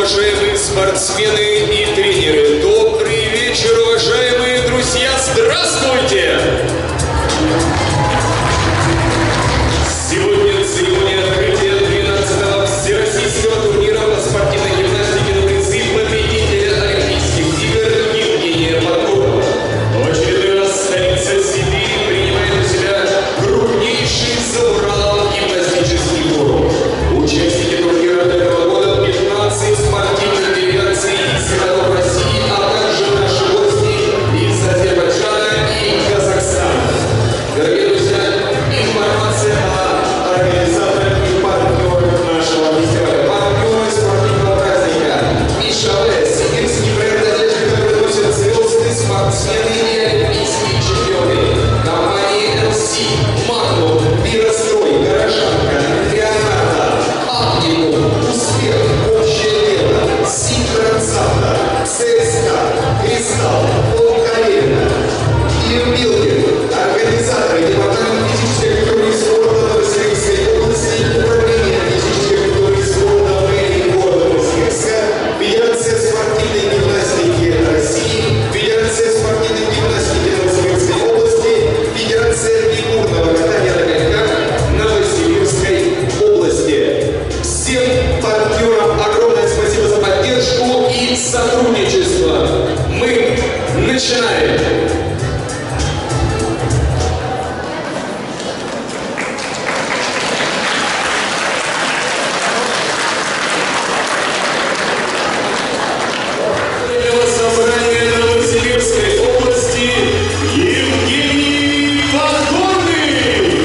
уважаемые спортсмены и тренеры! Добрый вечер, уважаемые друзья! Здравствуйте! Сегодня церемония открытия 12-го всероссийского турнира по спортивной гимнастике на призы победителя Олимпийских игр Евгения Подгорного. В очередной раз столица Сибири принимает у себя крупнейший за Уралом гимнастический форум. Участники турнира этого года 15 спортивных делегаций из городов России, а также наши гости из Азербайджана и Казахстана. Дорогие друзья, информация о организаторах и партнерах нашего фестиваля. Партнеры спортивного праздника Мишале, сибирский бренд одежды, который носят звезды, спортсмены и олимпийские чемпионы. Компании LC, Магнум, Пирострой, Горожанка, Леонардо, Оптимум, Успех, Общее дело, Синтрансавто, ЦСКА, Кристалл, Полкарена, Киевбилдинг, организаторы Департамент физической культуры и спорта Новосибирской области, Управление физической культуры и спорта мэрии города Новосибирска, Федерация спортивной гимнастики России, Федерация спортивной гимнастики Новосибирской области, Федерация фигурного катания на коньках Новосибирской области. Всем партнерам огромное спасибо за поддержку и сотрудничество. Мы начинаем. Собрание Новосибирской области Евгений Подгорный.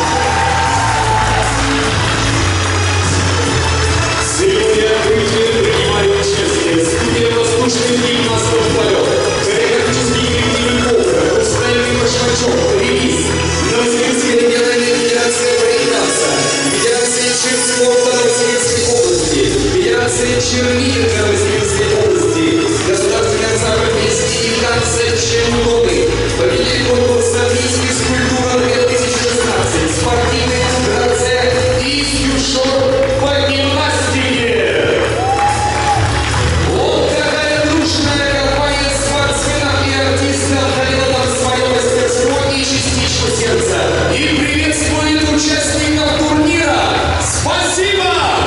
Сегодня открытие принимает участие студия воздушных гимнастов полет, хореографический коллектив Ковра, хрустальный башмачок, релиз, Новосибирская региональная федерация брейк-данса, Федерация чир-спорта Новосибирской области, Федерация черлидинга Новосибирской области, Государственный ансамбль песни и танца «Чемпионы», победитель конкурса «Мисс физкультура 2016», спортивная федерация и юшор по гимнастике. Вот такая дружная компания спортсменов и артистов довела нам свое мастерство и частичку сердца. И приветствует участников турнира. Спасибо!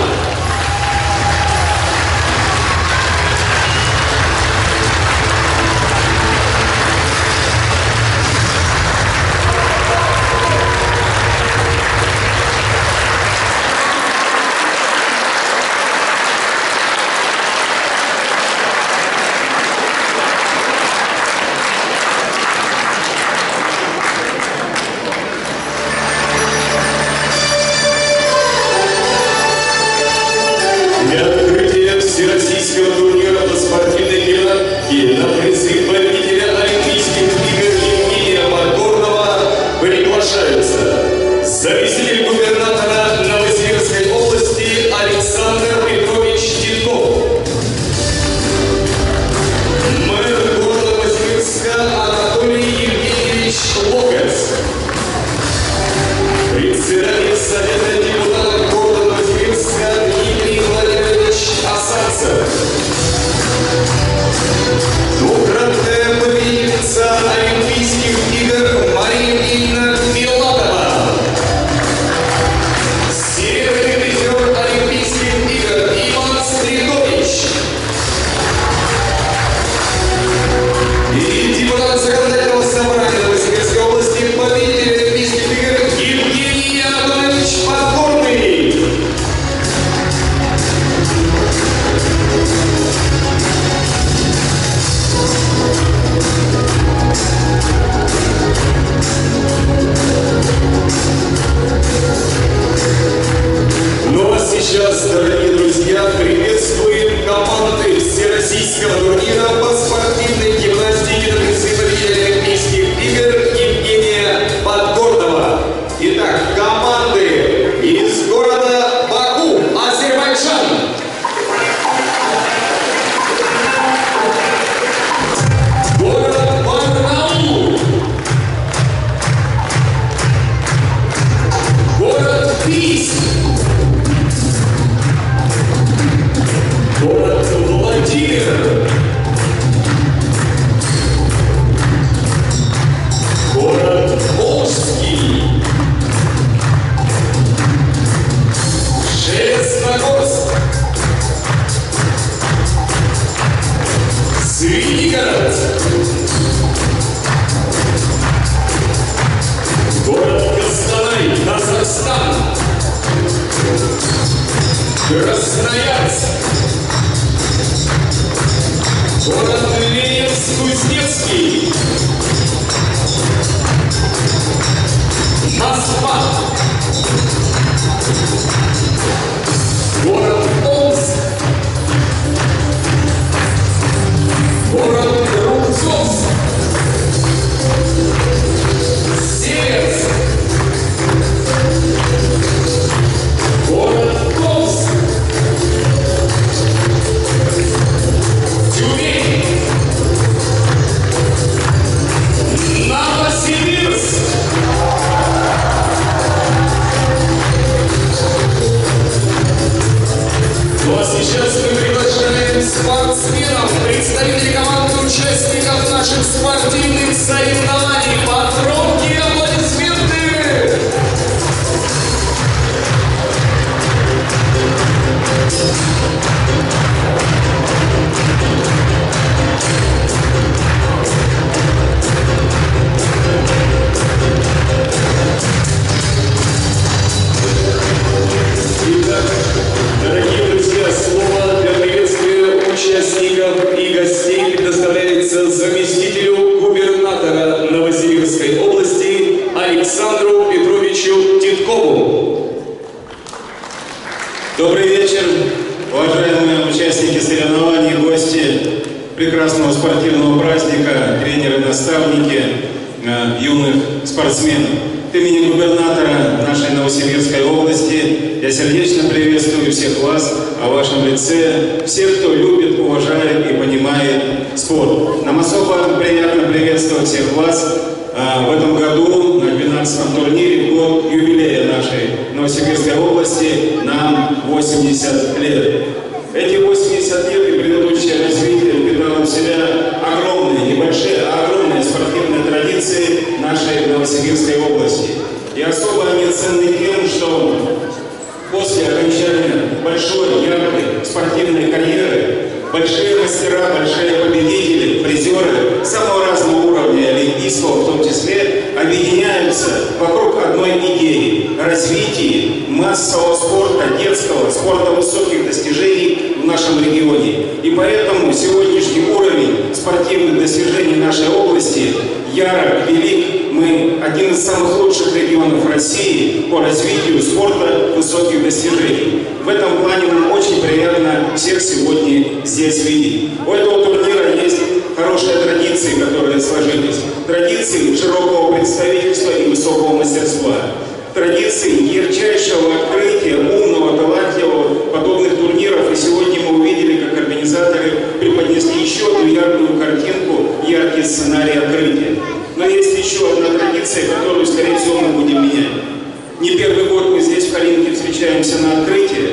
Для открытия всероссийского турнира по спортивной гимнастике на призы победителя Олимпийских игр Евгения Подгорного приглашаются заместитель губернатора Новосибирской области Александр Петрович Титков, мэр города Новосибирска Анатолий Евгеньевич Локоть, председатель Совета депутатов города Новосибирска Дмитрий Владимирович Асадцев, двукратная победительница Олимпийских игр Мария Ильина Милатова, серебряный призер Олимпийских игр Иван Стридович и депутат законодательного собрания Новосибирской области, победитель Олимпийских игр Евгений Анатольевич Подгорный. Ну а сейчас, дорогие друзья, приветствуем команды всероссийского турнира по спортивной гимнастике на призы победителя Олимпийских игр Евгения Подгорного. Итак, команды из города Баку, Азербайджан. Город Барнаул. Город Бийск. Город Красноярск. Город Ленинск-Кузнецкий. Москва. Город Омск. Город Рубцовск. Северск. Город Томск. Тюмень. Новосибирск. Ну а сейчас мы приглашаем спортсменов, представителей команды участников наших спортивных соревнований. Погромкие аплодисменты! Итак, дорогие друзья, слово для приветствия участников и гостей предоставляется заместителю губернатора Новосибирской области Александру Петровичу Титкову. Добрый вечер, уважаемые участники соревнований, гости прекрасного спортивного праздника, тренеры, наставники, юных спортсменов. От имени губернатора нашей Новосибирской области я сердечно приветствую всех вас, а в вашем лице всех, кто любит, уважает и понимает спорт. Нам особо приятно приветствовать всех вас в этом году на 12-м турнире, год юбилея нашей Новосибирской области, нам 80 лет. Эти 80 лет и предыдущее развитие впитало в себя огромные спортивные традиции нашей Новосибирской области. И особо они ценны тем, что после окончания большой, яркой спортивной карьеры большие мастера, большие победители, призеры самого разного уровня, олимпийского в том числе, объединяются вокруг одной идеи – развития массового спорта, детского, спорта высоких достижений в нашем регионе. И поэтому сегодняшний уровень спортивных достижений нашей области ярок, велик. Мы один из самых лучших регионов России по развитию спорта высоких достижений. В этом плане нам очень приятно всех сегодня здесь видеть. У этого турнира есть хорошие традиции, которые сложились. Традиции широкого представительства и высокого мастерства. Традиции ярчайшего открытия, умного, талантливого подобных турниров. И сегодня мы увидели, как организаторы преподнесли еще одну яркую картинку, яркий сценарий открытия. Но есть еще одна традиция, которую, скорее всего, мы будем менять. Не первый год мы здесь в Калинке встречаемся на открытии.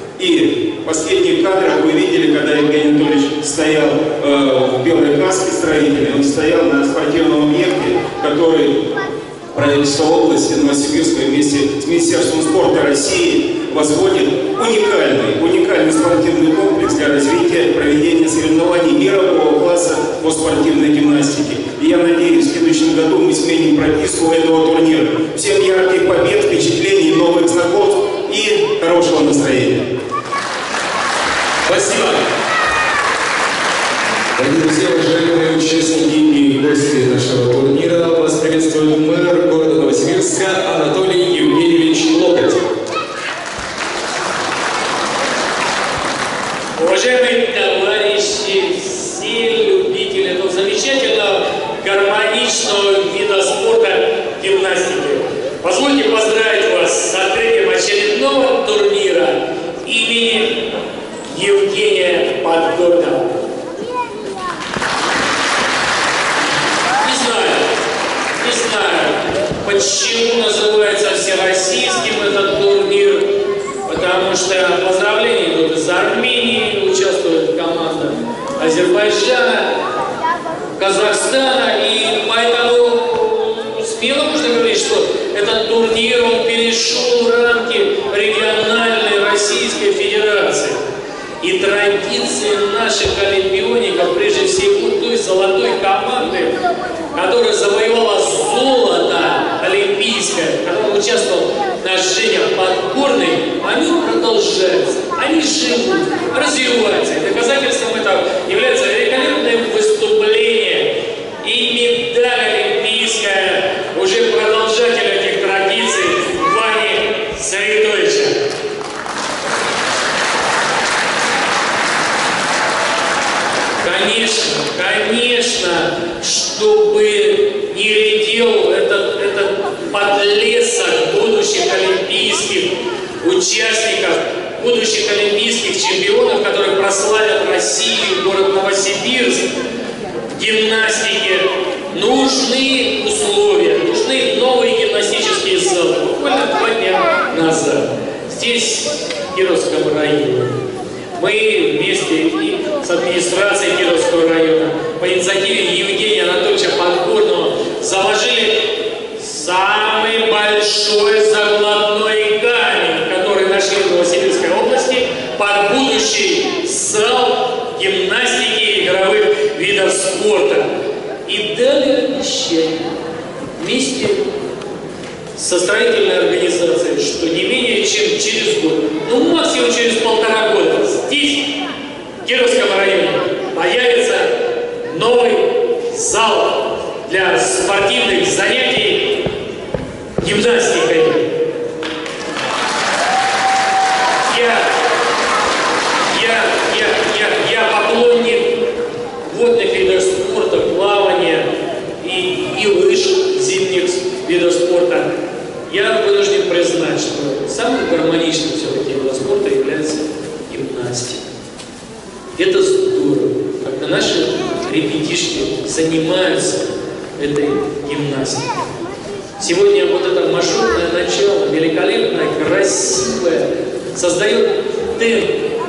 И в последних кадрах вы видели, когда Евгений Анатольевич стоял в белой каске строителя, он стоял на спортивном объекте, который правительство области Новосибирской вместе с Министерством спорта России возводит уникальный спортивный комплекс для развития проведения соревнований мирового класса по спортивной гимнастике. И я надеюсь, в следующем году мы сменим прописку этого турнира. Всем ярких побед, впечатлений, новых знакомств и хорошего настроения. Спасибо. Дорогие друзья, уважаемые участники и гости нашего турнира, вас приветствует мэр города Новосибирска Анатолий Евгеньевич Локоть. Уважаемые товарищи, все любители этого замечательного гармоничного вида спорта гимнастики, позвольте поздравить вас с открытием очередного турнира имени Евгения Подгорного. Не знаю, почему называется всероссийским этот турнир, потому что поздравления идут из Армении, участвует команда Азербайджана, Казахстана, и поэтому смело можно говорить, что этот турнир, он перешел в рамки региональной Российской Федерации. И традиции наших олимпиоников, прежде всего той золотой команды, которая завоевала золото олимпийское, которая участвовал наш Женя Подгорный, они продолжаются. Они живут, развиваются. И доказательством этого является великолепное выступление и медаль олимпийская, уже продолжатель этих традиций, Вани Саидовича. Конечно, чтобы не редел этот подлесок будущих олимпийских участников, будущих олимпийских чемпионов, которые прославят Россию, город Новосибирск, в гимнастике, нужны условия, нужны новые гимнастические залы. Буквально 2 дня назад здесь, в Кировском районе, мы вместе и с администрацией Кировского района по инициативе Евгения Анатольевича Подгорного заложили самый большой закладной камень, который нашли в Новосибирской области под будущий зал гимнастики и игровых видов спорта. И дали обещание вместе со строительной организацией, что не менее чем через год, ну максимум через 1,5 года, здесь, в Кировском районе, появится новый зал для спортивных занятий гимнастикой. Я поклонник водных видов спорта, плавания и лыж, зимних видов спорта. Я вынужден признать, что самым гармоничным все-таки видом спорта является гимнастика. Это здорово, когда наши ребятишки занимаются этой гимнастикой. Сегодня вот это маршрутное начало, великолепное, красивое, создает темп,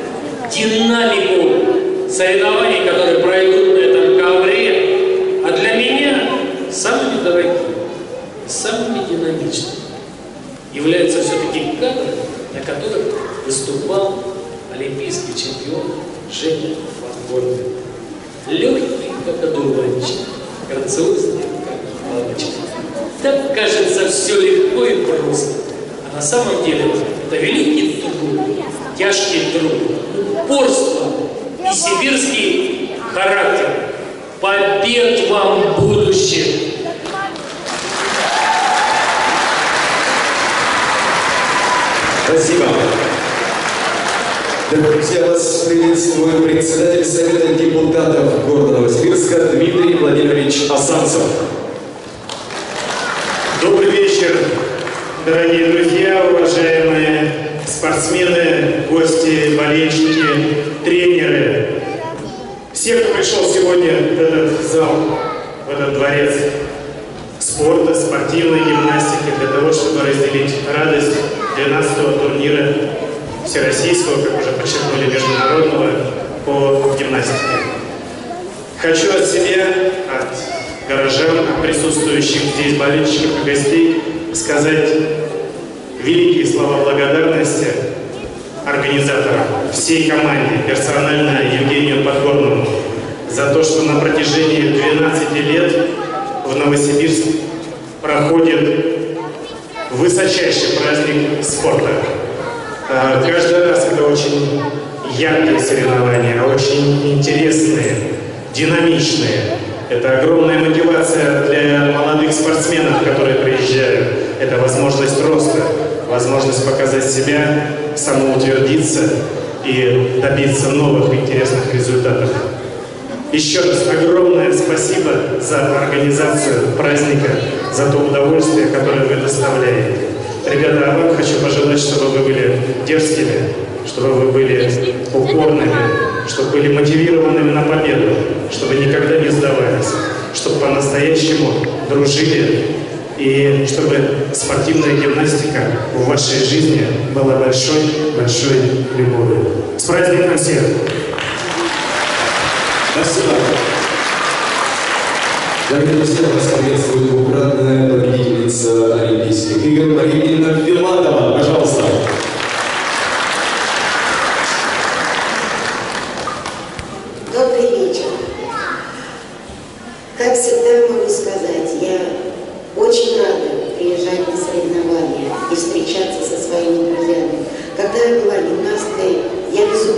динамику соревнований, которые пройдут на этом ковре. А для меня самыми дорогими, самыми динамичными являются все-таки кадры, на которых выступал олимпийский чемпион Женя Подгорный. Легкий, как одуванчик, грациозный, как бабочка. Так кажется все легко и просто. А на самом деле это великий труд, тяжкий труд, упорство и сибирский характер. Побед вам в будущем! Спасибо. Друзья, вас приветствует председатель Совета депутатов города Новосибирска Дмитрий Владимирович Асанцев. Добрый вечер, дорогие друзья, уважаемые спортсмены, гости, болельщики, тренеры. Все, кто пришел сегодня в этот зал, в этот дворец спорта, спортивной гимнастики, для того, чтобы разделить радость 12-го турнира всероссийского, как уже подчеркнули, международного по гимнастике. Хочу от себя, от горожан, от присутствующих здесь болельщиков и гостей сказать великие слова благодарности организаторам, всей команде, персонально Евгению Подгорному, за то, что на протяжении 12 лет в Новосибирске проходит высочайший праздник спорта. Каждый раз это очень яркие соревнования, очень интересные, динамичные. Это огромная мотивация для молодых спортсменов, которые приезжают. Это возможность роста, возможность показать себя, самоутвердиться и добиться новых интересных результатов. Еще раз огромное спасибо за организацию праздника, за то удовольствие, которое вы доставляете. Ребята, а вам хочу пожелать, чтобы вы были дерзкими, чтобы вы были упорными, чтобы были мотивированными на победу, чтобы никогда не сдавались, чтобы по-настоящему дружили и чтобы спортивная гимнастика в вашей жизни была большой любовью. С праздником всех! Спасибо. Дорогие друзья, вас приветствует двукратная победительница Олимпийских игр Марина Филатова. Пожалуйста. Добрый вечер. Как всегда могу сказать, я очень рада приезжать на соревнования и встречаться со своими друзьями. Когда я была гимнасткой, я безумно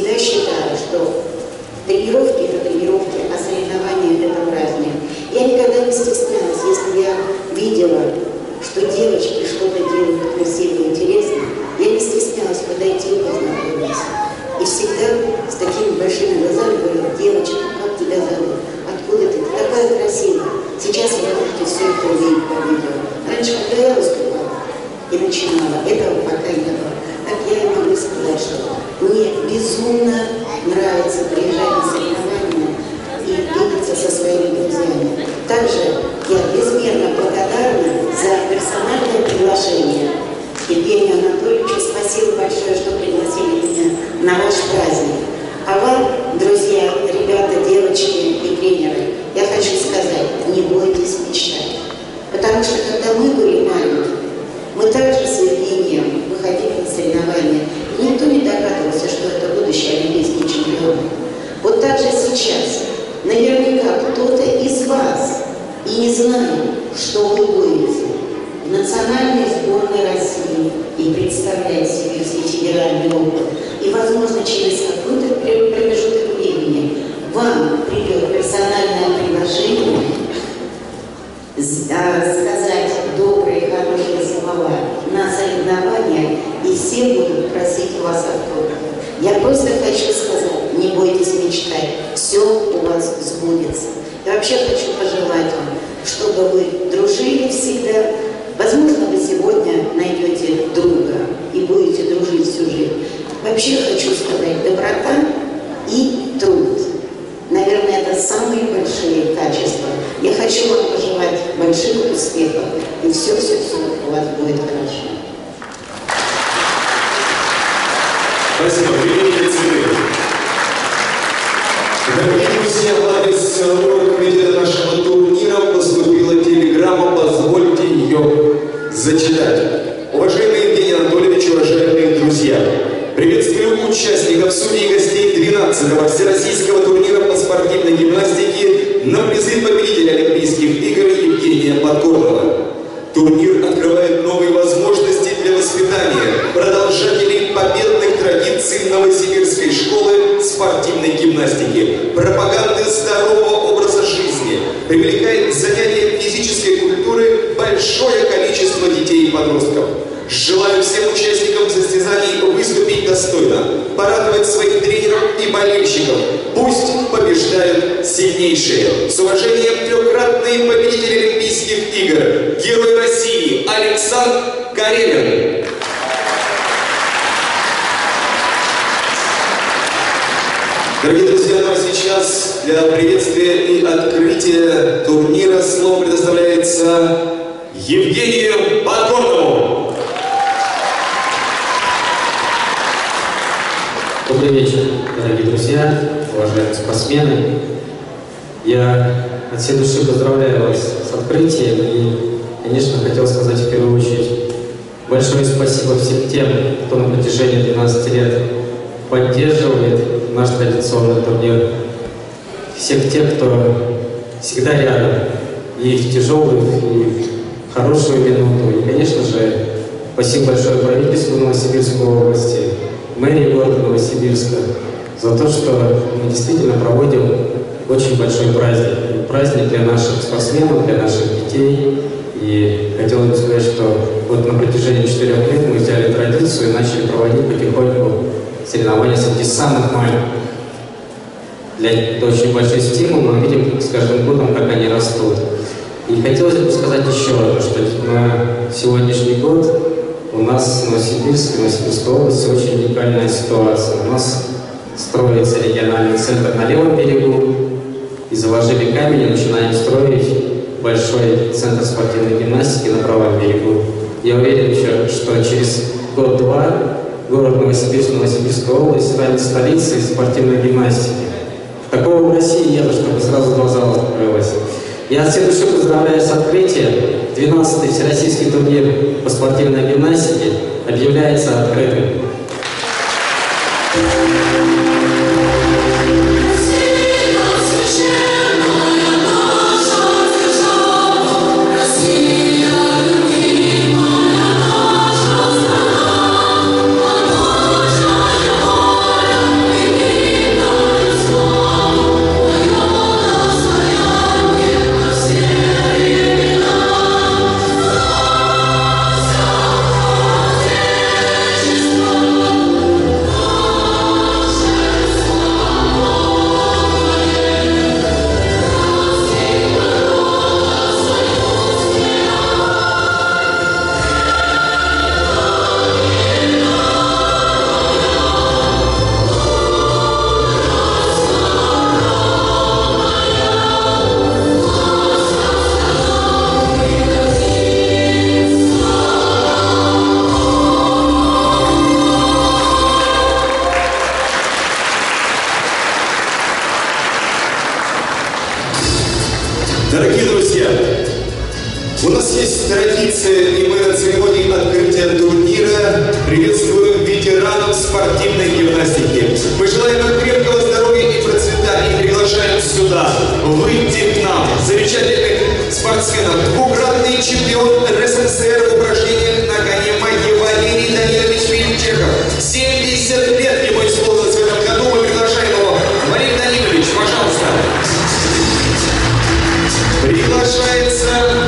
всегда считала, что тренировки – это тренировки, а соревнования – это праздник. Я никогда не стеснялась, если я видела, что девочки что-то делают красиво и интересно, я не стеснялась подойти и познакомиться. И всегда с такими большими глазами говорила: девочка, как тебя зовут? Откуда ты? Ты такая красивая. Сейчас вы можете все это увидеть по видео. Раньше, когда я выступала и начинала, этого пока не было. Так я и могу сказать, что мне безумно нравится приезжать на соревнования и видеться со своими друзьями. Также я безмерно благодарна за персональное приглашение. Евгению Анатольевичу спасибо большое, что пригласили меня на ваш праздник. А вам, друзья, ребята, девочки и тренеры, я хочу сказать: не бойтесь мечтать. Потому что когда мы были маленькие, мы также с Евгением выходили на соревнования, и никто не догадывался, что это будущие олимпийские чемпионы. Вот так же сейчас наверняка кто-то из вас и не знает, что вы будете в национальной сборной России и представлять Сибирский федеральный округ. И, возможно, через какой-то промежуток времени вам придет персональное приглашение сказать добрые, хорошие слова на соревнования, и все будут просить у вас автограф. Я просто хочу сказать: не бойтесь мечтать, все у вас сбудется. Я вообще хочу пожелать вам, чтобы вы дружили всегда. Возможно, вы сегодня найдете друга и будете дружить всю жизнь. Вообще хочу сказать: доброта и труд. Наверное, это самые большие качества. Я хочу вам пожелать больших успехов, и все-все-все у вас будет хорошо. Спасибо. Великие цветы. Дорогие друзья, в адрес комитета нашего турнира поступила телеграмма, позвольте ее зачитать. Уважаемый Евгений Анатольевич, уважаемые друзья, приветствую участников, судей и гостей 12-го Всероссийского турнира по спортивной гимнастике на призы победителя Олимпийских игр Евгения Подгорного. Турнир открывает новые возможности для воспитания продолжателей победных традиций Новосибирской школы спортивной гимнастики, пропаганды здорового образа жизни, привлекает к занятиям физической культуры большое количество детей и подростков. Желаю всем участникам состязаний выступить достойно, порадовать своих тренеров и болельщиков. Пусть побеждают сильнейшие. С уважением, трехкратный победитель Олимпийских игр, Герой России Александр Карелин. Дорогие друзья, ну а сейчас для приветствия и открытия турнира слово предоставляется Евгению Подгорному. Добрый вечер, дорогие друзья, уважаемые спортсмены. Я от всей души поздравляю вас с открытием и, конечно, хотел сказать в первую очередь большое спасибо всем тем, кто на протяжении 12 лет поддерживает наш традиционный турнир. Всех тех, кто всегда рядом, и в тяжелую, и в хорошую минуту. И, конечно же, спасибо большое правительству Новосибирской области, мэрии города Новосибирска за то, что мы действительно проводим очень большой праздник. Праздник для наших спортсменов, для наших детей. И хотелось бы сказать, что вот на протяжении 4 лет мы взяли традицию и начали проводить потихоньку соревнования среди самых маленьких. Это очень большой стимул, мы видим с каждым годом, как они растут. И хотелось бы сказать еще, что на сегодняшний год у нас в Новосибирской области очень уникальная ситуация. У нас строится региональный центр на левом берегу, и заложили камень, и начинаем строить большой центр спортивной гимнастики на правом берегу. Я уверен еще, что через год-два город Новосибирск, Новосибирская область станет столицей спортивной гимнастики. Такого в России нет, чтобы сразу глаза открылось. Я от всей души поздравляю с открытием. 12-й Всероссийский турнир по спортивной гимнастике объявляется открытым. Россия, Дорогие друзья, у нас есть традиция, и мы на церемонии открытия турнира приветствуем ветеранов спортивной гимнастики. Мы желаем им крепкого здоровья и процветания, и приглашаем сюда выйти к нам замечательных спортсменов. Двукратный чемпион РСФСР в упражнениях на коне магии Валерий Данилович Филипчеков. 70 лет ему исполнилось в этом году. Мы приглашаем его. Валерий Данилович, пожалуйста. Приглашается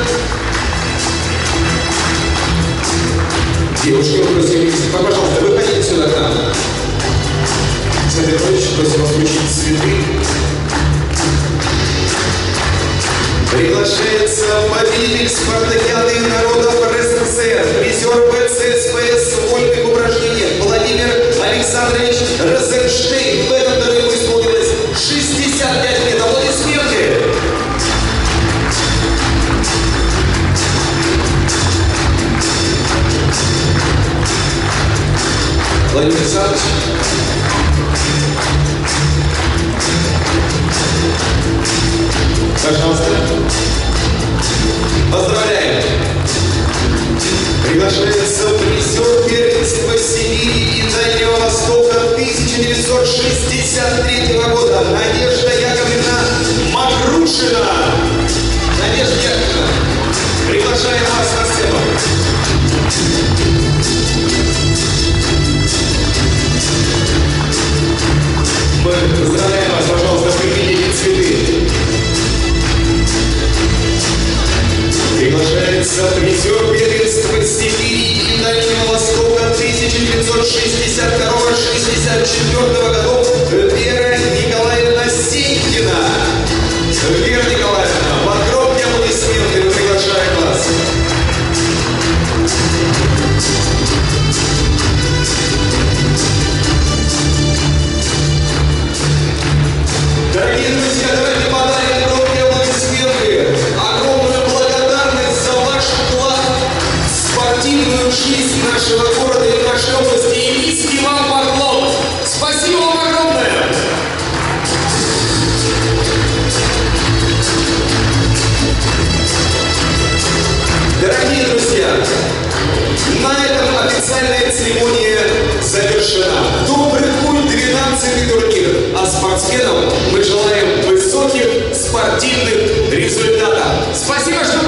девушки, пожалуйста, выходите сюда к нам. Александр Иванович, просим вас вручить цветы. Приглашается победитель спартакиады народов РСФСР, призер БЦСПС в вольных упражнениях Владимир Александрович Розенштейн. В этом году ему исполнилось 65 лет. Аплодисменты! Владимир Александрович. Пожалуйста. Поздравляем. Приглашается призер первенства Сибири и Дальнего Востока 1963 года Надежда Яковлевна Макрушина. Надежда Яковлевна, приглашаем вас на сцену. Мы поздравляем вас, пожалуйста, примите цветы. Приглашается призер первенства Сибири и Дальнего Востока 1962-64 годов Вера Николаевна Сенькина. Вера Николаевна, под громкие аплодисменты мы приглашаем вас. Дорогие друзья, давайте подарим громкие аплодисменты. Огромную благодарность за ваш вклад в спортивную жизнь нашего города и нашей области. И низкий вам поклон. Спасибо вам огромное. Дорогие друзья, на этом официальная церемония завершена. Добрый путь, 12-й турнир. А спортсменам мы желаем высоких спортивных результатов. Спасибо, что